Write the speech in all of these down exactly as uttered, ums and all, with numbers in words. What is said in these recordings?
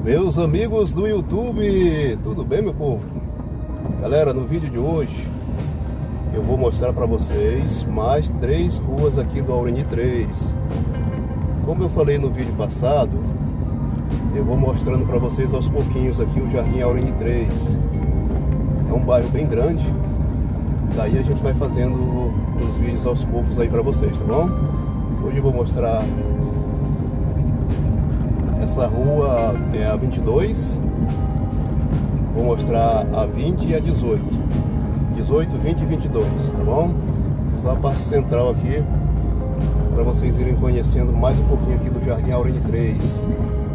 Meus amigos do YouTube, tudo bem, meu povo? Galera, no vídeo de hoje eu vou mostrar para vocês mais três ruas aqui do Aureni três. Como eu falei no vídeo passado, eu vou mostrando para vocês aos pouquinhos aqui o Jardim Aureni três. É um bairro bem grande, daí a gente vai fazendo os vídeos aos poucos aí para vocês, tá bom? Hoje eu vou mostrar essa rua, é a vinte e dois, vou mostrar a vinte e a dezoito, dezoito, vinte e vinte e dois, tá bom? Só a parte central aqui, para vocês irem conhecendo mais um pouquinho aqui do Jardim Aureni três.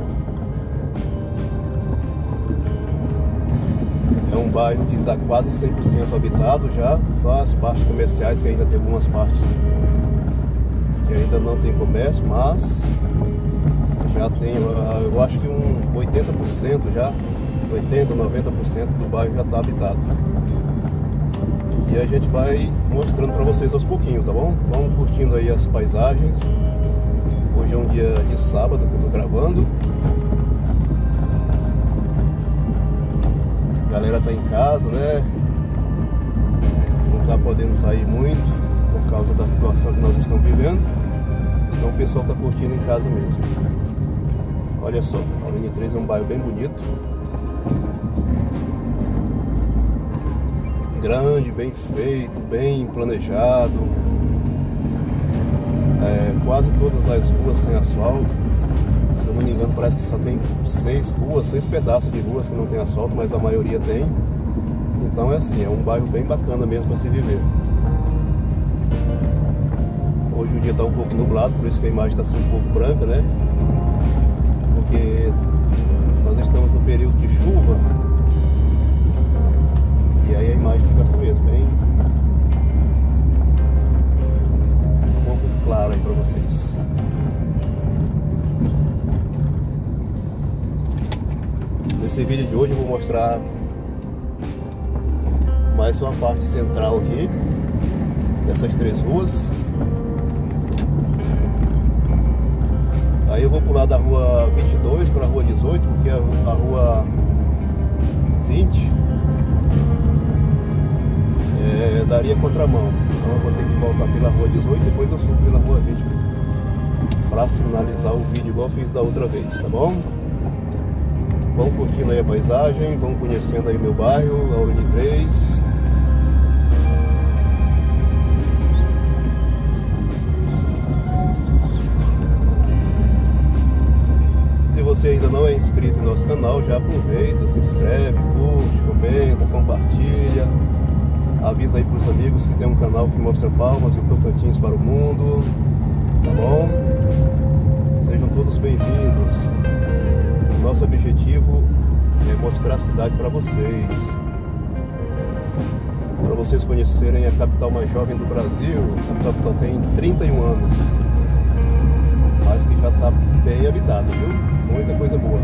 É um bairro que está quase cem por cento habitado já, só as partes comerciais que ainda tem algumas partes que ainda não tem comércio, mas já tem, eu acho que um oitenta por cento já, oitenta, noventa por cento do bairro já está habitado. E a gente vai mostrando para vocês aos pouquinhos, tá bom? Vamos curtindo aí as paisagens. Hoje é um dia de sábado que eu tô gravando. A galera tá em casa, né? Não tá podendo sair muito por causa da situação que nós estamos vivendo. Então o pessoal tá curtindo em casa mesmo. Olha só, Aureni três é um bairro bem bonito, grande, bem feito, bem planejado. É, quase todas as ruas têm asfalto. Se eu não me engano, parece que só tem seis ruas, seis pedaços de ruas que não tem asfalto, mas a maioria tem. Então é assim, é um bairro bem bacana mesmo para se viver. Hoje o dia está um pouco nublado, por isso que a imagem está assim um pouco branca, né? Porque nós estamos no período de chuva e aí a imagem fica assim mesmo, bem um pouco clara aí para vocês. Nesse vídeo de hoje eu vou mostrar mais uma parte central aqui dessas três ruas. Aí eu vou pular da rua vinte e dois para a rua dezoito, porque a, a rua vinte é, daria contramão. Então eu vou ter que voltar pela rua dezoito, depois eu subo pela rua vinte para finalizar o vídeo igual eu fiz da outra vez, tá bom? Vão curtindo aí a paisagem, vão conhecendo aí meu bairro, Aureni três. Se você ainda não é inscrito em nosso canal, já aproveita, se inscreve, curte, comenta, compartilha. Avisa aí para os amigos que tem um canal que mostra Palmas e Tocantins para o mundo, tá bom? Sejam todos bem-vindos. Nosso objetivo é mostrar a cidade para vocês, para vocês conhecerem a capital mais jovem do Brasil. A capital tem trinta e um anos, mas que já está bem habitada, viu? Muita coisa boa.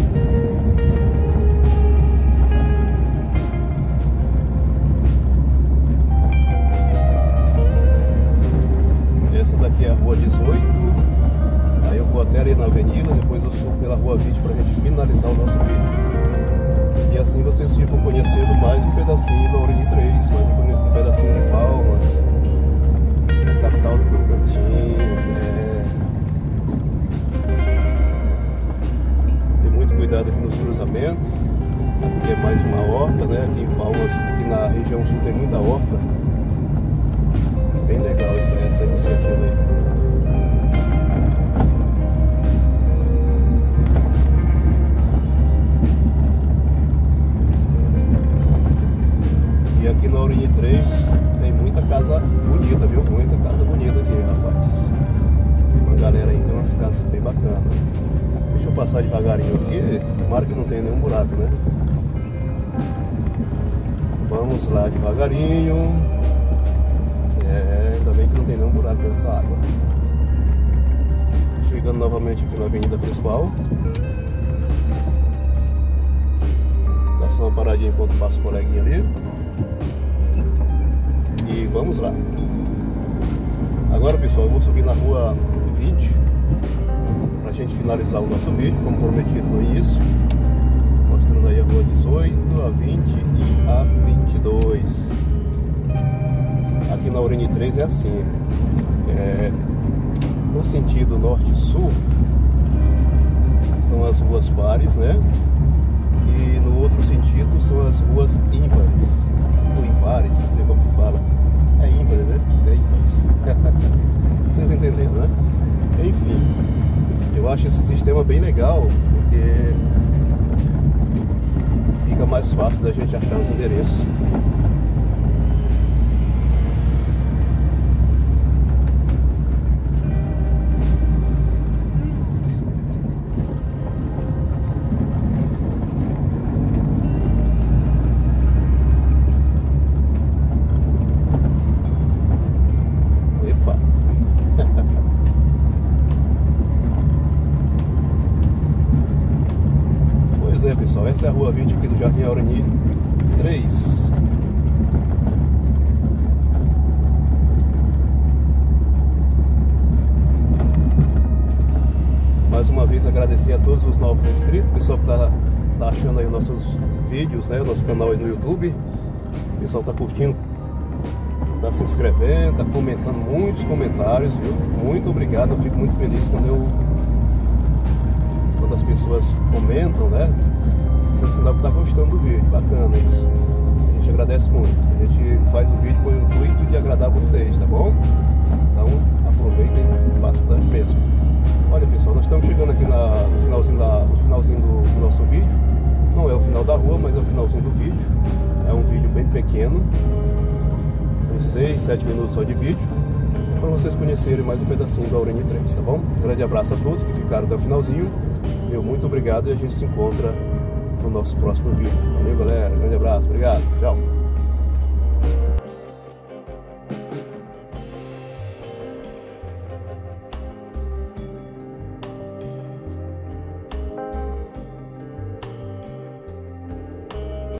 Essa daqui é a rua dezoito. Aí eu vou até ali na avenida, depois eu subo pela rua vinte para a gente finalizar o nosso vídeo. E assim vocês ficam conhecendo mais um pedacinho do Aureni três, mais um, um pedacinho de Palmas, a capital do Tocantins. É... Tem muito cuidado aqui nos cruzamentos. Aqui é mais uma horta, né? Aqui em Palmas, aqui na região sul tem muita horta. Bem legal essa, essa iniciativa aí. E aqui no Aureni três tem muita casa bonita, viu? Muita casa bonita aqui, rapaz. Uma galera aí, tem umas casas bem bacanas. Deixa eu passar devagarinho aqui, tomara que não tenha nenhum buraco, né? Vamos lá devagarinho. É, ainda bem que não tem nenhum buraco nessa água. Chegando novamente aqui na avenida principal. Dá só uma paradinha enquanto passa o coleguinha ali. E vamos lá. Agora, pessoal, eu vou subir na rua vinte para a gente finalizar o nosso vídeo, como prometido no início, mostrando aí a rua dezoito, a vinte e a vinte e dois. Aqui na Aureni três é assim, é, no sentido norte-sul são as ruas pares, né? E no outro sentido são as ruas ímpares, ou impares, não sei como que fala. É ímpares, né? É ímpares. Vocês entenderam, né? Enfim, eu acho esse sistema bem legal, porque fica mais fácil da gente achar os endereços. Pessoal, essa é a rua vinte aqui do Jardim Aureni três. Mais uma vez agradecer a todos os novos inscritos, pessoal que tá, tá achando aí os nossos vídeos, né, o nosso canal aí no YouTube. O pessoal tá curtindo, tá se inscrevendo, tá comentando muitos comentários, viu? Muito obrigado, eu fico muito feliz quando eu quando as pessoas comentam, né? Isso é sinal que tá gostando do vídeo, bacana isso. A gente agradece muito. A gente faz o vídeo com o intuito de agradar vocês, tá bom? Então aproveitem bastante mesmo. Olha pessoal, nós estamos chegando aqui na, no finalzinho, da, no finalzinho do, do nosso vídeo. Não é o final da rua, mas é o finalzinho do vídeo. É um vídeo bem pequeno, uns seis, sete minutos só de vídeo, só para vocês conhecerem mais um pedacinho do Aureni três, tá bom? Grande abraço a todos que ficaram até o finalzinho. Meu muito obrigado e a gente se encontra no nosso próximo vídeo. Valeu, galera. Grande abraço. Obrigado. Tchau.